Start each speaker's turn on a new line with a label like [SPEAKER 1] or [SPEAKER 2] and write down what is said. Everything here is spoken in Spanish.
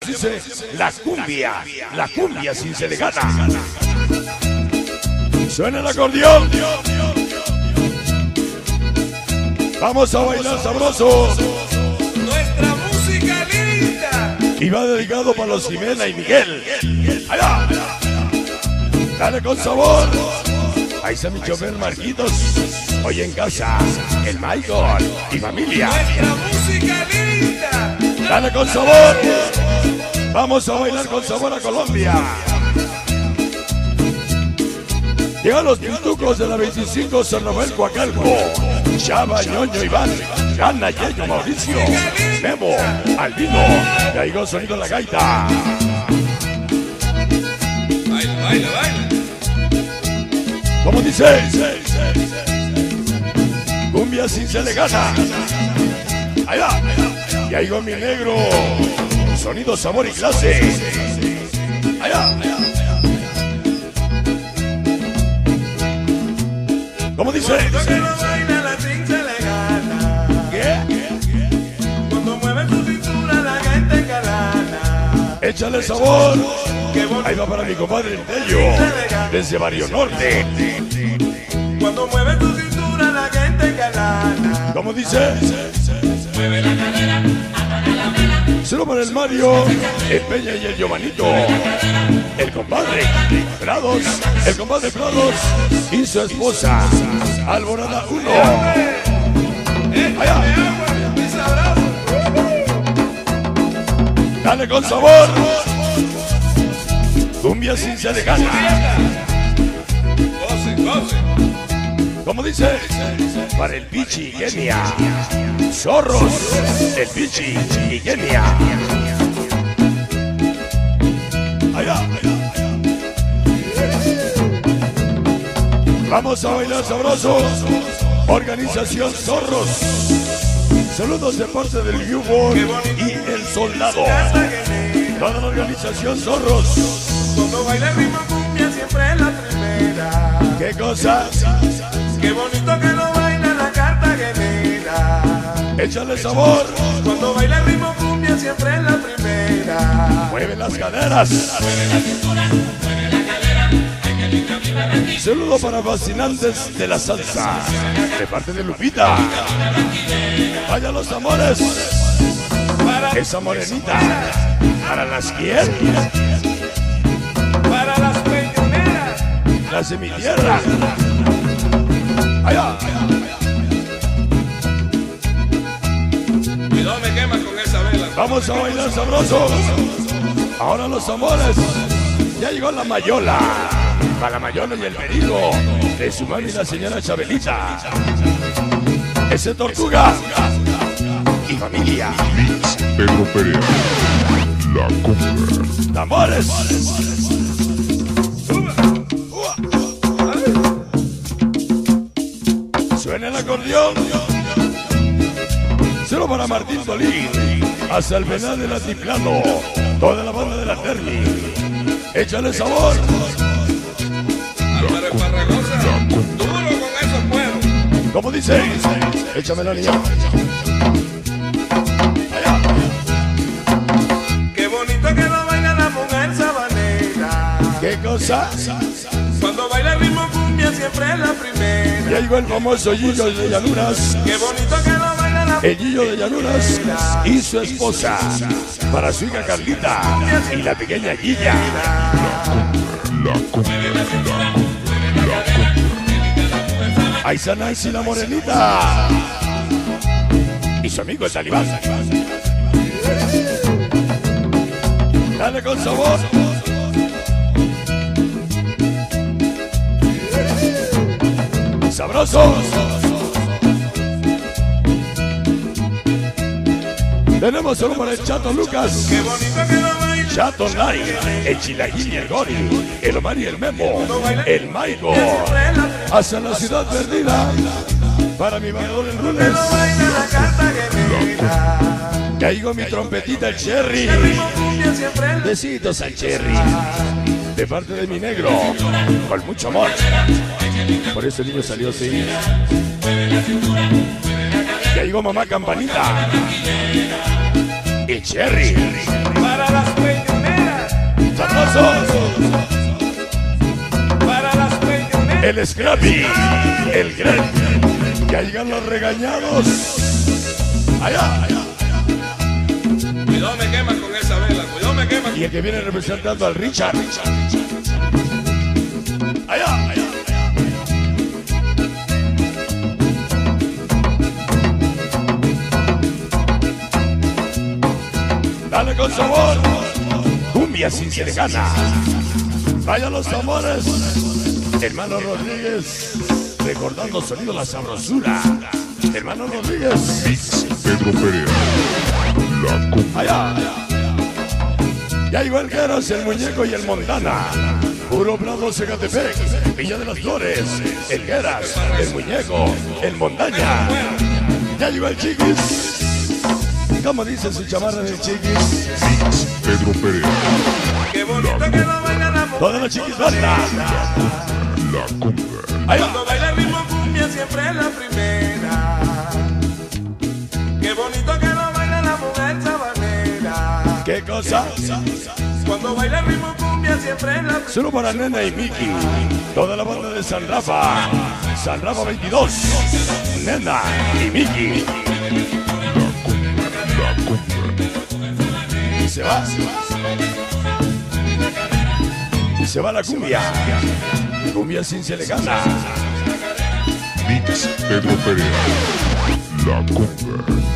[SPEAKER 1] dice la cumbia sin se le gana. Suena el acordeón. Vamos a bailar sabroso.
[SPEAKER 2] Nuestra música linda.
[SPEAKER 1] Y va dedicado para los Jimena y Miguel. Allá. Dale con sabor. Ahí está mi chofer Marquitos. Hoy en casa, el Michael y familia.
[SPEAKER 2] Nuestra música linda.
[SPEAKER 1] Dale con sabor. Vamos a bailar con sabor a Colombia. Llegan los pitucos de la 25 San Rafael Coacalco. Chava, Ñoño, Iván, Gana, Yeyo, Mauricio, Memo, Albino. Ya llegó sonido la gaita.
[SPEAKER 2] Baila, baila, baila.
[SPEAKER 1] ¿Cómo dice? Cumbia sin se le gana. Allá. Ya llegó mi negro. Sonido, sabor y clase. Allá. ¿Cómo dice?
[SPEAKER 2] Cuando baila la sin se le gana. Cuando mueve su cintura la gente galana.
[SPEAKER 1] Échale sabor.
[SPEAKER 2] Qué bonito.
[SPEAKER 1] Ahí va para mi compadre el Tello. Desde Barrio Norte.
[SPEAKER 2] Cuando mueve tu cintura la gente galana.
[SPEAKER 1] ¿Cómo dice?
[SPEAKER 2] Mueve la cadera.
[SPEAKER 1] Solo para el Mario, el Peña y el Giovanito. El compadre Prados. El compadre Prados y su esposa. Alborada 1. Allá. Dale con sabor. Cumbia sin se le gana.
[SPEAKER 2] Goce, goce.
[SPEAKER 1] ¿Cómo dice? Para el Pichi y Genia. Zorros. El Pichi y Genia. Allá. Vamos a bailar sabroso. Organización Zorros. Saludos de parte del Viewboy y el Soldado. Toda la organización Zorros.
[SPEAKER 2] Cuando baila el ritmo cumbia siempre es la primera.
[SPEAKER 1] ¿Qué cosa?
[SPEAKER 2] Qué bonito que lo baila la cartagenera.
[SPEAKER 1] Échale sabor.
[SPEAKER 2] Cuando baila el ritmo cumbia siempre es la primera.
[SPEAKER 1] Mueve las caderas. Saludo para fascinantes de la salsa. De parte de Lupita. Vaya los amores. Esa morenita. Para las quién.
[SPEAKER 2] Para las peñoneras.
[SPEAKER 1] Las de mi tierra. Allá.
[SPEAKER 2] Cuidado me quema con esa vela.
[SPEAKER 1] Vamos a bailar sabroso. Ahora los amores. Ya llegó la Mayola. Para la Mayola y el Perico. De su mami la señora Chabelita. Ese Tortuga. Y familia.
[SPEAKER 3] Pedro Perea, la cumbia.
[SPEAKER 1] Tambores. Suena el acordeón. Solo para Martín Tolín. Hasta el penal del Altiplano. Toda la banda de la Terni. Échale sabor.
[SPEAKER 2] Álvaro Esparragosa. Duro con esos pueblos.
[SPEAKER 1] ¿Cómo dice? Échame la niña. Allá.
[SPEAKER 2] Qué bonito que lo baila la mujer sabanera.
[SPEAKER 1] ¿Qué cosa?
[SPEAKER 2] Cuando baila el ritmo cumbia siempre es la primera.
[SPEAKER 1] Ya llegó el famoso Gillo de Llanuras.
[SPEAKER 2] Qué bonito que lo baila la
[SPEAKER 1] El Gillo de Llanuras y su esposa. Para su hija Carlita y la pequeña Guilla.
[SPEAKER 3] La cumbia.
[SPEAKER 1] Ahí está Nancy la morenita. Y su amigo el Talibán. Dale con sabor. Sabrosos. Tenemos solo para el Chato Lucas.
[SPEAKER 2] Qué bonito que lo baila.
[SPEAKER 1] Chato Night, el Chilaguín y el Gori, el Omar y el Memo, el Maigo. Hasta la ciudad perdida. Para mi bailador el lunes.
[SPEAKER 2] Que lo baila la cartagenera.
[SPEAKER 1] Ya llegó mi trompetita el Cherry.
[SPEAKER 2] El ritmo cumbia siempre es la
[SPEAKER 1] Besitos al Cherry. De parte de mi negro. Con mucho amor. Por eso el niño salió así. Ya llegó mamá Campanita. El Cherry.
[SPEAKER 2] para las
[SPEAKER 1] el Scrappy, el gran. Ya llegan los regañados. Allá, allá.
[SPEAKER 2] Cuidado me quemas con esa vela, cuidado me quemas.
[SPEAKER 1] Y el que viene representando al Richard. Allá, allá. Dale con sabor. Cumbia sin se le gana. Vaya los tambores. Hermano Rodríguez. Recordando sonido la sabrosura. Hermano Rodríguez.
[SPEAKER 3] Mix Pedro Perea. La cumbia.
[SPEAKER 1] Allá, allá. Ya llegó el Geras, el Muñeco y el Montana. Puro Bravo, Zacatepec, Villa de las Flores. El Geras, el Muñeco, el Montaña. Ya llegó el Chiquis. ¿Cómo dice su chamarra del Chiquis?
[SPEAKER 3] Mix Pedro Perea.
[SPEAKER 2] Qué bonito que lo baila la mujer.
[SPEAKER 1] Toda la Chiquis banda.
[SPEAKER 3] La cumbia.
[SPEAKER 1] Allá.
[SPEAKER 2] Cuando baila el ritmo cumbia siempre es la primera. Qué bonito que lo baila la mujer sabanera.
[SPEAKER 1] ¿Qué cosa?
[SPEAKER 2] Cuando baila el ritmo cumbia siempre es la primera.
[SPEAKER 1] Solo para Nena y Miki. Toda la banda de San Rafa. San Rafa 22. Nena y Miki.
[SPEAKER 3] La cumbia.
[SPEAKER 1] Y se va. Y se va la cumbia. Cumbia sin se le gana.
[SPEAKER 3] Mix Pedro Perea. La cumbia.